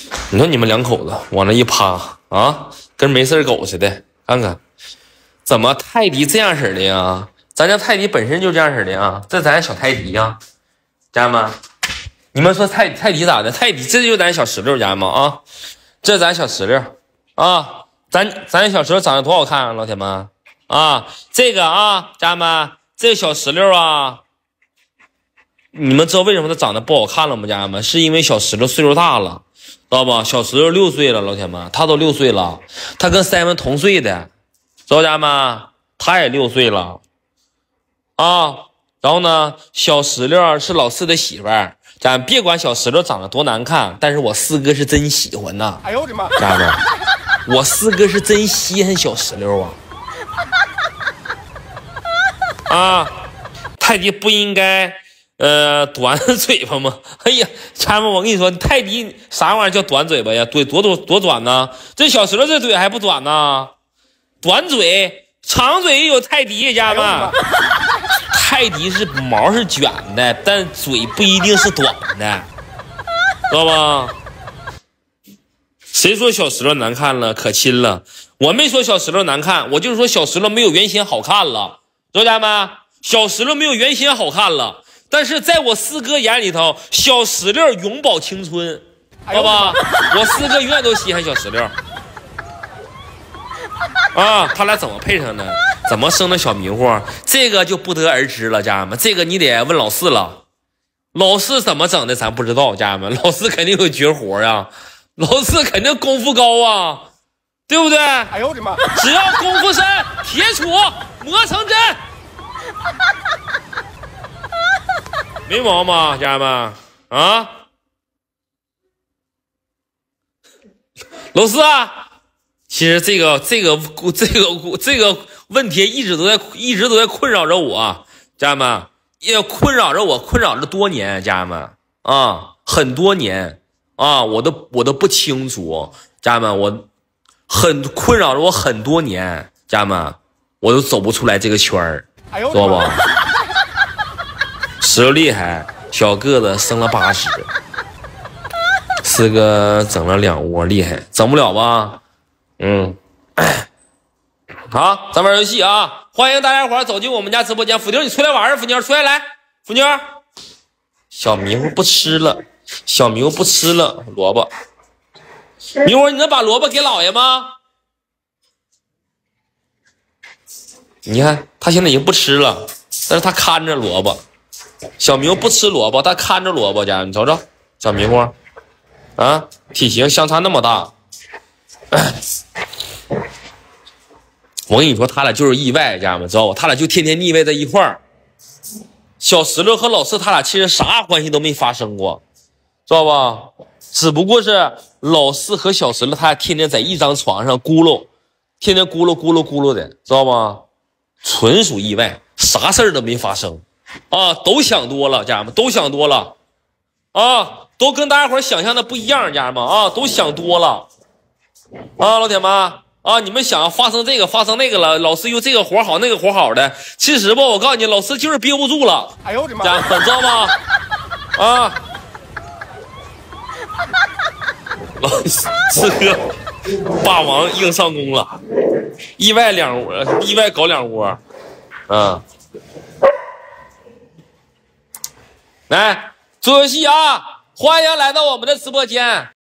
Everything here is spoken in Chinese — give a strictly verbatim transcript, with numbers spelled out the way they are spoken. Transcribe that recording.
你说你们两口子往那一趴啊，跟没事狗似的，看看怎么泰迪这样式的呀？咱家泰迪本身就这样式的呀，这咱小泰迪呀，家人们，你们说泰泰迪咋的？泰迪这就是咱小石榴，家人们啊，这咱小石榴啊，咱咱小石榴长得多好看啊，老铁们啊，这个啊，家人们，这个小石榴啊。你们知道为什么它长得不好看了吗？家人们，是因为小石榴岁数大了，知道吧？小石榴六岁了，老铁们，他都六岁了，他跟塞文同岁的，知道家人们，他也六岁了啊。然后呢，小石榴是老四的媳妇儿，咱别管小石榴长得多难看，但是我四哥是真喜欢呐。哎呦我的妈！家人们，我四哥是真稀罕小石榴啊啊！泰迪不应该。呃，短嘴巴吗？哎呀，家人们，我跟你说，泰迪啥玩意儿叫短嘴巴呀？对，多多多短呢？这小石榴这嘴还不短呢？短嘴，长嘴有泰迪，家人们。泰迪是毛是卷的，但嘴不一定是短的，知道吧？谁说小石榴难看了？可亲了。我没说小石榴难看，我就是说小石榴没有原先好看了，知道家人们？小石榴没有原先好看了。但是在我四哥眼里头，小石榴永葆青春，好吧？我四哥永远都稀罕小石榴。啊，他俩怎么配上的？怎么生的小迷糊？这个就不得而知了，家人们。这个你得问老四了。老四怎么整的，咱不知道，家人们。老四肯定有绝活呀，老四肯定功夫高啊，对不对？哎呦我的妈！只要功夫深，铁杵磨成针。没毛吗，家人们啊？老四啊，其实这个这个这个这个问题一直都在一直都在困扰着我，家人们也困扰着我，困扰着多年，家人们啊，很多年啊，我都我都不清楚，家人们，我很困扰着我很多年，家人们，我都走不出来这个圈儿，知道不？石榴厉害，小个子生了八十，四哥整了两窝，厉害，整不了吧？嗯，好，咱玩游戏啊！欢迎大家伙走进我们家直播间。腐妞，你出来玩啊！腐妞，出来来，腐妞，小迷糊不吃了，小迷糊不吃了萝卜。迷糊，你能把萝卜给老爷吗？你看他现在已经不吃了，但是他看着萝卜。小迷糊不吃萝卜，他看着萝卜家，你瞅瞅，小迷糊，啊，体型相差那么大。我跟你说，他俩就是意外，家人们知道吧？他俩就天天腻歪在一块儿。小石榴和老四，他俩其实啥关系都没发生过，知道吧？只不过是老四和小石榴，他俩天天在一张床上咕噜，天天咕噜咕噜咕噜的，知道吗？纯属意外，啥事儿都没发生。啊，都想多了，家人们都想多了，啊，都跟大家伙想象的不一样，家人们啊，都想多了，啊，老铁们啊，你们想发生这个发生那个了，老四又这个活好那个活好的，其实吧，我告诉你，老四就是憋不住了，哎呦我的妈，家人们知道吗？啊，老四哥霸王硬上弓了，意外两窝，意外搞两窝，嗯。来做游戏啊！欢迎来到我们的直播间。